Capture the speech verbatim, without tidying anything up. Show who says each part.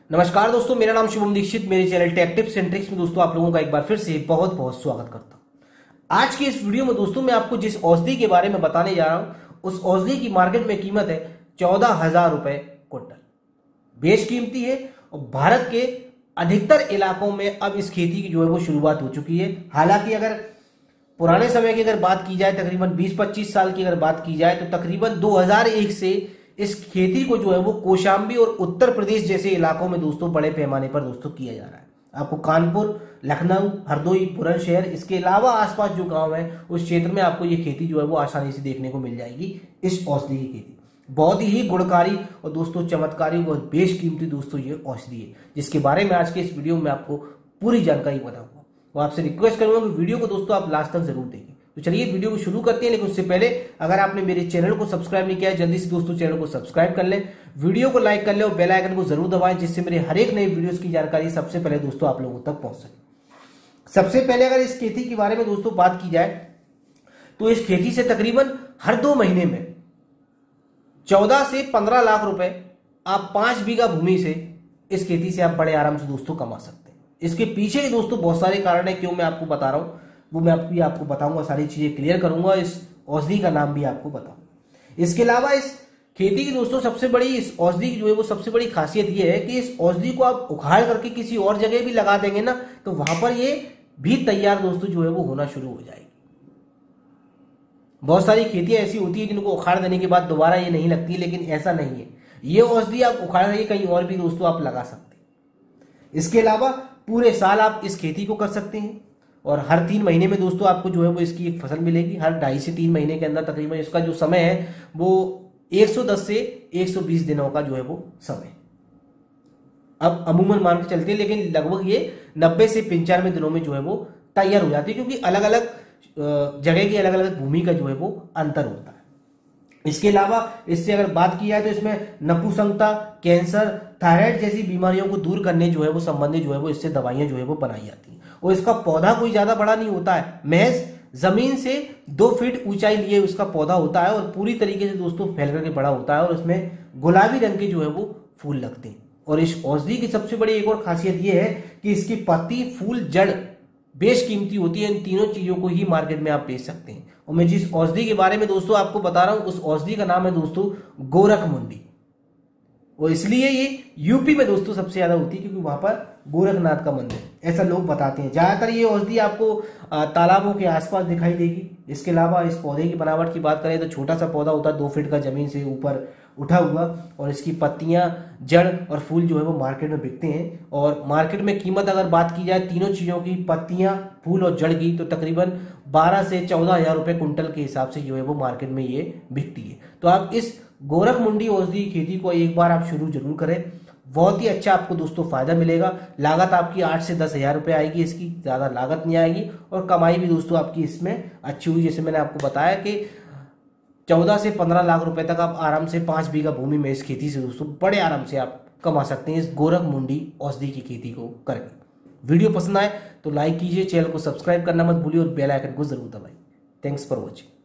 Speaker 1: नमस्कार दोस्तों, मेरा नाम शुभम दीक्षित। मेरे channel tech tips and tricks में दोस्तों आप लोगों का एक बार फिर से बहुत बहुत स्वागत करता हूं। आज की इस वीडियो में दोस्तों मैं आपको जिस औषधि के बारे में बताने जा रहा हूं, उस औषधि की मार्केट में कीमत है चौदह हजार रुपए क्विंटल। बेश कीमती है और भारत के अधिकतर इलाकों में अब इस खेती की जो है वो शुरुआत हो चुकी है। हालांकि अगर पुराने समय की अगर बात की जाए, तकरीबन बीस पच्चीस साल की अगर बात की जाए, तो तकरीबन दो हज़ार एक से इस खेती को जो है वो कौशाम्बी और उत्तर प्रदेश जैसे इलाकों में दोस्तों बड़े पैमाने पर दोस्तों किया जा रहा है। आपको कानपुर, लखनऊ, हरदोई, बुलंदशहर, इसके अलावा आसपास जो गांव है उस क्षेत्र में आपको ये खेती जो है वो आसानी से देखने को मिल जाएगी। इस औषधि की खेती बहुत ही गुणकारी और दोस्तों चमत्कारी और बेश कीमती दोस्तों ये औषधि है, जिसके बारे में आज के इस वीडियो में आपको पूरी जानकारी बताऊंगा। और आपसे रिक्वेस्ट करूंगा कि वीडियो को दोस्तों आप लास्ट तक जरूर देखें। तो चलिए वीडियो को शुरू करते हैं, लेकिन उससे पहले अगर आपने मेरे चैनल को सब्सक्राइब नहीं किया है, जल्दी से दोस्तों चैनल को सब्सक्राइब कर लें, वीडियो को लाइक कर लें और बेल आइकन को जरूर दबाएं, जिससे मेरे हर एक नई वीडियोस की जानकारी सबसे पहले दोस्तों आप लोगों तक पहुंच सके। सबसे पहले अगर इस खेती के बारे में दोस्तों बात की जाए, तो इस खेती से तकरीबन हर दो महीने में चौदह से पंद्रह लाख रुपए आप पांच बीघा भूमि से इस खेती से आप बड़े आराम से दोस्तों कमा सकते हैं। इसके पीछे दोस्तों बहुत सारे कारण है, क्यों मैं आपको बता रहा हूं वो मैं आपको आपको बताऊंगा, सारी चीजें क्लियर करूंगा, इस औषधि का नाम भी आपको बताऊंगा। इसके अलावा इस खेती की दोस्तों सबसे बड़ी इस औषधि की जो है वो सबसे बड़ी खासियत ये है कि इस औषधि को आप उखाड़ करके किसी और जगह भी लगा देंगे ना, तो वहां पर ये भी तैयार दोस्तों जो है वो होना शुरू हो जाएगी। बहुत सारी खेतियां ऐसी होती है जिनको उखाड़ देने के बाद दोबारा ये नहीं लगती, लेकिन ऐसा नहीं है। ये औषधि आप उखाड़ करके कहीं और भी दोस्तों आप लगा सकते हैं। इसके अलावा पूरे साल आप इस खेती को कर सकते हैं और हर तीन महीने में दोस्तों आपको जो है वो इसकी एक फसल मिलेगी। हर ढाई से तीन महीने के अंदर तकरीबन इसका जो समय है वो एक सौ दस से एक सौ बीस दिनों का जो है वो समय अब अमूमन मान के चलते हैं, लेकिन लगभग ये नब्बे से पंचानवे दिनों में जो है वो तैयार हो जाती है, क्योंकि अलग अलग जगह की अलग अलग भूमि का जो है वो अंतर होता है। इसके अलावा इससे अगर बात की जाए तो इसमें नपुंसकता, कैंसर, थायराइड जैसी बीमारियों को दूर करने जो है वो संबंधित जो है वो इससे दवाइयां जो है वो बनाई जाती हैं। और इसका पौधा कोई ज्यादा बड़ा नहीं होता है, महज जमीन से दो फीट ऊंचाई लिए उसका पौधा होता है और पूरी तरीके से दोस्तों फैल करके बड़ा होता है और उसमें गुलाबी रंग के जो है वो फूल लगते हैं। और इस औषधि की सबसे बड़ी एक और खासियत यह है कि इसकी पत्ती, फूल, जड़ बेश कीमती होती है। इन तीनों चीजों को ही मार्केट में आप बेच सकते हैं। और मैं जिस औषधि के बारे में दोस्तों आपको बता रहा हूं, उस औषधि का नाम है दोस्तों गोरखमुंडी। और इसलिए ये यूपी में दोस्तों सबसे ज्यादा होती है, क्योंकि वहां पर गोरखनाथ का मंदिर, ऐसा लोग बताते हैं। ज्यादातर ये औषधि आपको तालाबों के आसपास दिखाई देगी। इसके अलावा इस पौधे की बनावट की बात करें तो छोटा सा पौधा होता है, दो फीट का जमीन से ऊपर उठा हुआ, और इसकी पत्तियां, जड़ और फूल जो है वो मार्केट में बिकते हैं। और मार्केट में कीमत अगर बात की जाए तीनों चीजों की, पत्तियां, फूल और जड़ की, तो तकरीबन बारह से चौदह हजार रुपए कुंटल के हिसाब से जो है वो मार्केट में ये बिकती है। तो आप इस गोरखमुंडी औषधि की खेती को एक बार आप शुरू जरूर करें, बहुत ही अच्छा आपको दोस्तों फायदा मिलेगा। लागत आपकी आठ से दस हजार रुपए आएगी, इसकी ज्यादा लागत नहीं आएगी, और कमाई भी दोस्तों आपकी इसमें अच्छी हुई। जैसे मैंने आपको बताया कि चौदह से पंद्रह लाख रुपए तक आप आराम से पांच बीघा भूमि में इस खेती से दोस्तों बड़े आराम से आप कमा सकते हैं इस गोरखमुंडी औषधि की खेती को करके। वीडियो पसंद आए तो लाइक कीजिए, चैनल को सब्सक्राइब करना मत भूलिए और बेल आइकन को जरूर दबाइए। Thanks for watching.